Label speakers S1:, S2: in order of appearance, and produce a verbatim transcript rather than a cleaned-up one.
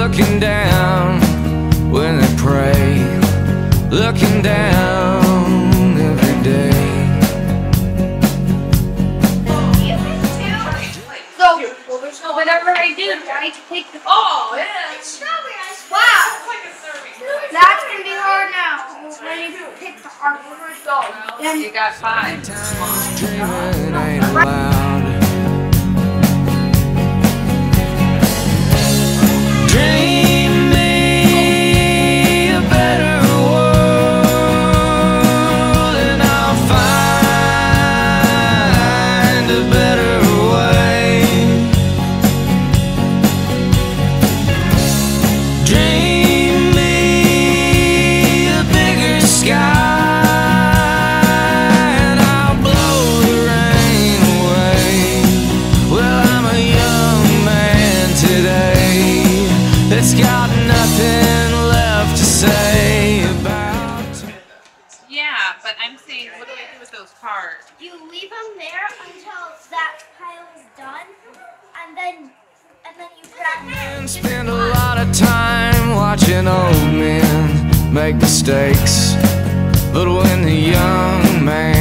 S1: looking down when they pray, looking down every day.
S2: So, whenever I do, I take the.
S3: Oh, yeah.
S2: Wow. That's gonna be hard now. When you pick the hard one.
S3: Well, you got five.
S1: Dreaming ain't allowed. Dream me a better world, and I'll find a better way. Dream me a bigger sky. It's got nothing left to say about.
S3: Yeah, but I'm saying, what do I do with those cards?
S2: You leave them there until that pile is done, and then and then you grab them.
S1: And spend a lot of time watching old men make mistakes, but when the young man